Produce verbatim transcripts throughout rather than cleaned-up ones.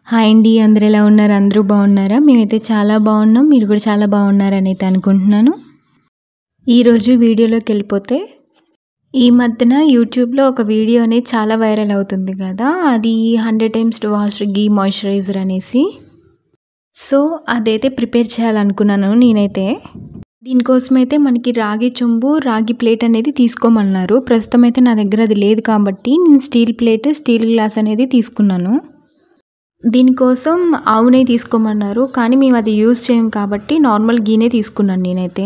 Hi అండి, అందరూ ఎలా ఉన్నారు? అందరూ బాగున్నారా? మేమైతే చాలా బాగున్నాం. మీరు కూడా చాలా బాగున్నారని అయితే అనుకుంటున్నాను. ఈరోజు వీడియోలోకి వెళ్ళిపోతే, ఈ మధ్యన యూట్యూబ్లో ఒక వీడియో అనేది చాలా వైరల్ అవుతుంది కదా, అది hundred times to wash ghee moisturiser అనేసి. సో అదైతే ప్రిపేర్ చేయాలనుకున్నాను నేనైతే. దీనికోసమైతే మనకి రాగి చెంబు, రాగి ప్లేట్ అనేది తీసుకోమన్నారు. ప్రస్తుతం అయితే నా దగ్గర అది లేదు కాబట్టి నేను స్టీల్ ప్లేట్, స్టీల్ గ్లాస్ అనేది తీసుకున్నాను. దీనికోసం ఆవు నెయ్యి తీసుకోమన్నారు, కానీ మేము అది యూజ్ చేయం కాబట్టి నార్మల్ గీనే తీసుకున్నాను నేనైతే.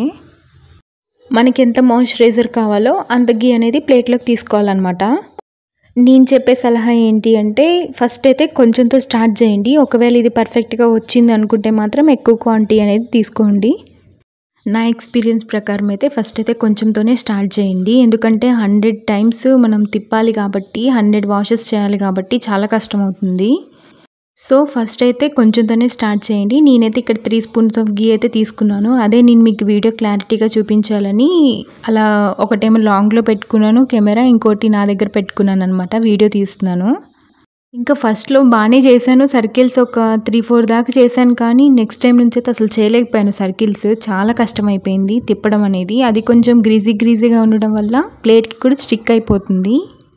మనకి ఎంత మాయిశ్చరైజర్ కావాలో అంత గీ అనేది ప్లేట్లోకి తీసుకోవాలన్నమాట. నేను చెప్పే సలహా ఏంటి అంటే, ఫస్ట్ అయితే కొంచెంతో స్టార్ట్ చేయండి. ఒకవేళ ఇది పర్ఫెక్ట్గా వచ్చింది అనుకుంటే మాత్రం ఎక్కువ క్వాంటిటీ అనేది తీసుకోండి. నా ఎక్స్పీరియన్స్ ప్రకారం అయితే ఫస్ట్ అయితే కొంచెంతోనే స్టార్ట్ చేయండి. ఎందుకంటే హండ్రెడ్ టైమ్స్ మనం తిప్పాలి కాబట్టి, హండ్రెడ్ వాషెస్ చేయాలి కాబట్టి చాలా కష్టం అవుతుంది. సో ఫస్ట్ అయితే కొంచెంతోనే స్టార్ట్ చేయండి. నేనైతే ఇక్కడ త్రీ స్పూన్స్ ఆఫ్ గీ అయితే తీసుకున్నాను. అదే నేను మీకు వీడియో క్లారిటీగా చూపించాలని అలా ఒకటేమో లాంగ్లో పెట్టుకున్నాను కెమెరా, ఇంకోటి నా దగ్గర పెట్టుకున్నాను అనమాట, వీడియో తీస్తున్నాను. ఇంకా ఫస్ట్లో బాగానే చేశాను, సర్కిల్స్ ఒక త్రీ ఫోర్ దాకా చేశాను. కానీ నెక్స్ట్ టైం నుంచి అయితే అసలు చేయలేకపోయాను. సర్కిల్స్ చాలా కష్టమైపోయింది తిప్పడం అనేది. అది కొంచెం గ్రీజీ గ్రీజీగా ఉండడం వల్ల ప్లేట్కి కూడా స్టిక్ అయిపోతుంది.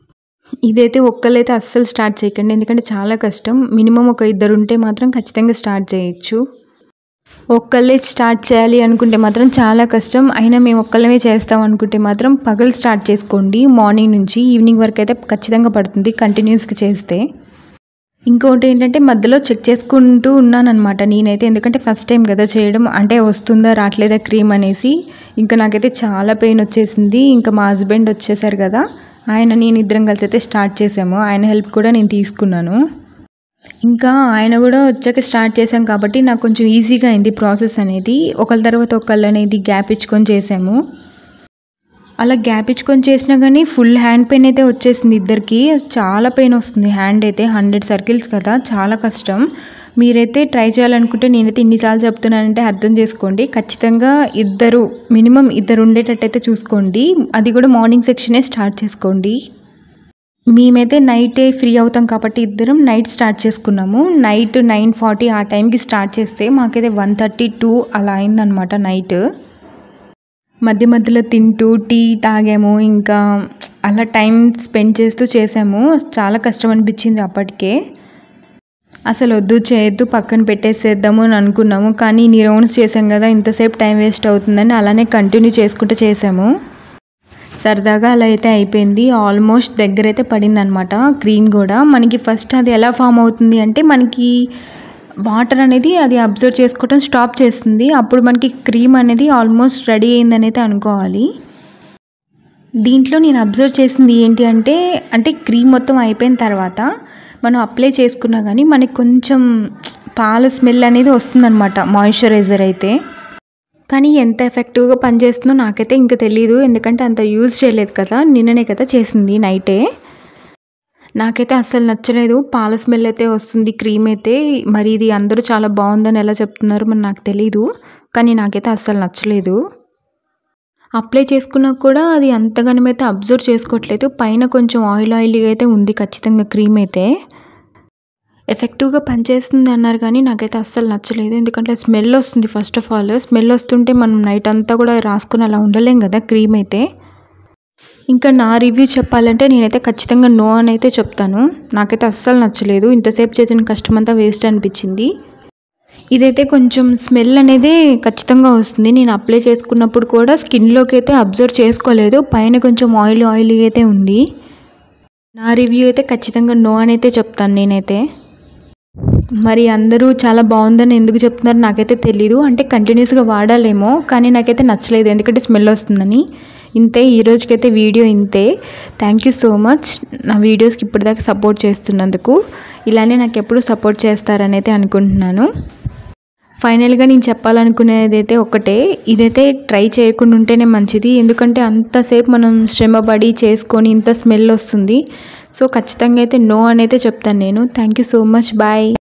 ఇదైతే ఒక్కళ్ళైతే అస్సలు స్టార్ట్ చేయకండి, ఎందుకంటే చాలా కష్టం. మినిమం ఒక ఇద్దరు ఉంటే మాత్రం ఖచ్చితంగా స్టార్ట్ చేయొచ్చు. ఒక్కళ్ళే స్టార్ట్ చేయాలి అనుకుంటే మాత్రం చాలా కష్టం. అయినా మేము ఒక్కళ్ళమే చేస్తాం అనుకుంటే మాత్రం పగలు స్టార్ట్ చేసుకోండి. మార్నింగ్ నుంచి ఈవినింగ్ వరకు అయితే ఖచ్చితంగా పడుతుంది కంటిన్యూస్గా చేస్తే. ఇంకోటి ఏంటంటే మధ్యలో చెక్ చేసుకుంటూ ఉన్నాను అనమాట నేనైతే, ఎందుకంటే ఫస్ట్ టైం కదా చేయడం, అంటే వస్తుందా రావట్లేదా క్రీమ్ అనేసి. ఇంకా నాకైతే చాలా పెయిన్ వచ్చేసింది. ఇంకా మా హస్బెండ్ వచ్చేసారు కదా, ఆయన నేను ఇద్దరం కలిసి అయితే స్టార్ట్ చేసాము. ఆయన హెల్ప్ కూడా నేను తీసుకున్నాను. ఇంకా ఆయన కూడా వచ్చాక స్టార్ట్ చేసాం కాబట్టి నాకు కొంచెం ఈజీగా అయింది ప్రాసెస్ అనేది. ఒకళ్ళ తర్వాత ఒకళ్ళు అనేది గ్యాప్ ఇచ్చుకొని చేసాము. అలా గ్యాప్ ఇచ్చుకొని చేసినా కానీ ఫుల్ హ్యాండ్ పెయిన్ అయితే వచ్చేసింది ఇద్దరికి. చాలా పెయిన్ వస్తుంది హ్యాండ్ అయితే. హండ్రెడ్ సర్కిల్స్ కదా, చాలా కష్టం. మీరైతే ట్రై చేయాలనుకుంటే, నేనైతే ఇన్నిసార్లు చెప్తున్నానంటే అర్థం చేసుకోండి. ఖచ్చితంగా ఇద్దరు, మినిమం ఇద్దరు ఉండేటట్టయితే చూసుకోండి. అది కూడా మార్నింగ్ సెక్షనే స్టార్ట్ చేసుకోండి. మేమైతే నైటే ఫ్రీ అవుతాం కాబట్టి ఇద్దరం నైట్ స్టార్ట్ చేసుకున్నాము. నైట్ నైన్ ఫార్టీ ఆ టైంకి స్టార్ట్ చేస్తే మాకైతే వన్ థర్టీ టూ అలా అయిందనమాట నైట్. మధ్య మధ్యలో తింటూ టీ తాగాము, ఇంకా అలా టైం స్పెండ్ చేస్తూ చేసాము. చాలా కష్టం అనిపించింది అప్పటికే. అసలు వద్దు చేయొద్దు పక్కన పెట్టేసేద్దాము అని అనుకున్నాము, కానీ ఇన్ని రౌండ్స్ చేసాం కదా, ఇంతసేపు టైం వేస్ట్ అవుతుందని అలానే కంటిన్యూ చేసుకుంటూ చేసాము. సరదాగా అలా అయితే అయిపోయింది. ఆల్మోస్ట్ దగ్గర అయితే పడింది అనమాట క్రీమ్ కూడా. మనకి ఫస్ట్ అది ఎలా ఫామ్ అవుతుంది అంటే, మనకి వాటర్ అనేది అది అబ్జర్వ్ చేసుకోవడం స్టాప్ చేస్తుంది. అప్పుడు మనకి క్రీమ్ అనేది ఆల్మోస్ట్ రెడీ అయిందని అయితే అనుకోవాలి. దీంట్లో నేను అబ్జర్వ్ చేసింది ఏంటి అంటే, అంటే క్రీమ్ మొత్తం అయిపోయిన తర్వాత మనం అప్లై చేసుకున్నా కానీ మనకి కొంచెం పాల స్మెల్ అనేది వస్తుందన్నమాట మాయిశ్చరైజర్ అయితే. కానీ ఎంత ఎఫెక్టివ్గా పనిచేస్తుందో నాకైతే ఇంకా తెలీదు, ఎందుకంటే అంత యూజ్ చేయలేదు కదా, నిన్ననే కదా చేసింది నైటే. నాకైతే అస్సలు నచ్చలేదు, పాల స్మెల్ అయితే వస్తుంది క్రీమ్ అయితే. మరి ఇది అందరూ చాలా బాగుందని ఎలా చెప్తున్నారు మరి నాకు తెలీదు, కానీ నాకైతే అస్సలు నచ్చలేదు. అప్లై చేసుకున్నా కూడా అది అంతగానమైతే అబ్జర్వ్ చేసుకోవట్లేదు. పైన కొంచెం ఆయిల్ ఆయిల్గా అయితే ఉంది ఖచ్చితంగా క్రీమ్ అయితే. ఎఫెక్టివ్గా పనిచేస్తుంది అన్నారు కానీ నాకైతే అస్సలు నచ్చలేదు, ఎందుకంటే స్మెల్ వస్తుంది. ఫస్ట్ ఆఫ్ ఆల్ స్మెల్ వస్తుంటే మనం నైట్ అంతా కూడా రాసుకుని అలా ఉండలేం కదా క్రీమ్ అయితే. ఇంకా నా రివ్యూ చెప్పాలంటే నేనైతే ఖచ్చితంగా నో అని అయితే చెప్తాను. నాకైతే అస్సలు నచ్చలేదు, ఇంతసేపు చేసిన కష్టం అంతా వేస్ట్ అనిపించింది. ఇదైతే కొంచెం స్మెల్ అనేది ఖచ్చితంగా వస్తుంది. నేను అప్లై చేసుకున్నప్పుడు కూడా స్కిన్లోకి అయితే అబ్జర్వ్ చేసుకోలేదు, పైన కొంచెం ఆయిల్ ఆయిల్ అయితే ఉంది. నా రివ్యూ అయితే ఖచ్చితంగా నో అని అయితే చెప్తాను నేనైతే. మరి అందరూ చాలా బాగుందని ఎందుకు చెప్తున్నారు నాకైతే తెలీదు, అంటే కంటిన్యూస్గా వాడాలేమో, కానీ నాకైతే నచ్చలేదు ఎందుకంటే స్మెల్ వస్తుందని. ఇంతే, ఈరోజుకైతే వీడియో ఇంతే. థ్యాంక్ యూ సో మచ్ నా వీడియోస్కి ఇప్పటిదాకా సపోర్ట్ చేస్తున్నందుకు. ఇలానే నాకు ఎప్పుడు సపోర్ట్ చేస్తారని అయితే అనుకుంటున్నాను. ఫైనల్గా నేను చెప్పాలనుకునేది అయితే ఒకటే, ఇదైతే ట్రై చేయకుండా ఉంటేనే మంచిది. ఎందుకంటే అంతసేపు మనం శ్రమపడి చేసుకొని ఇంత స్మెల్ వస్తుంది. సో ఖచ్చితంగా అయితే నో అని అయితే చెప్తాను నేను. Thank you so much, bye.